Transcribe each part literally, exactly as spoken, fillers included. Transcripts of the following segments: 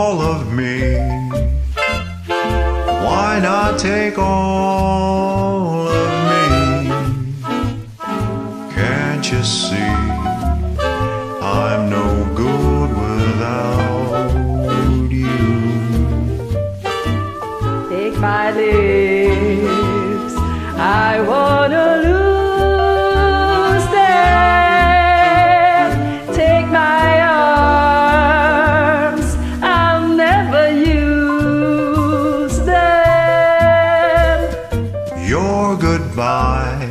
all of me? Why not take all of me? Can't you see I'm no good without you? Take my lips, I wanna lose them. Take my arms, I'll never use them. Your goodbye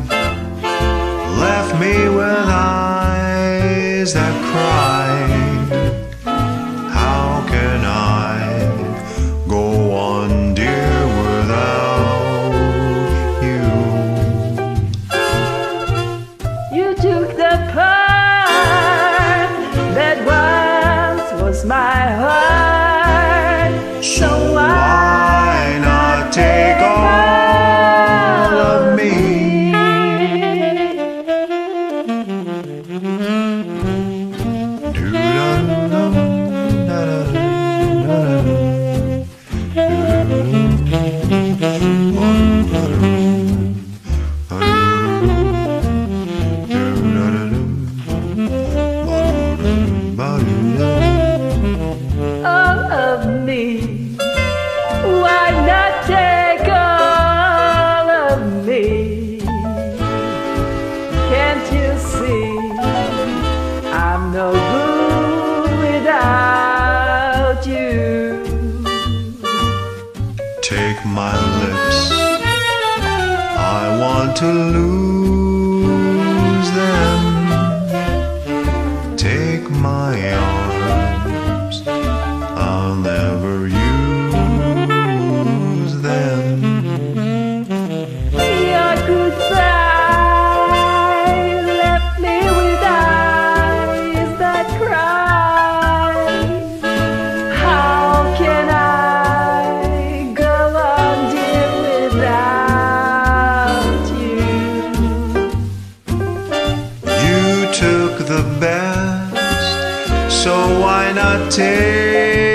left me with eyes that cry. How can I go on, dear, without you? You took the part that once was my heart. So why not take all of me? All of me, why not take all of me? Can't you see I'm no good without you? Take my lips, I want to lose them. Take my arms, I'll never use them. Your goodbye left me with eyes that cry. How can I go on, dear, without you? You took the best, so why not take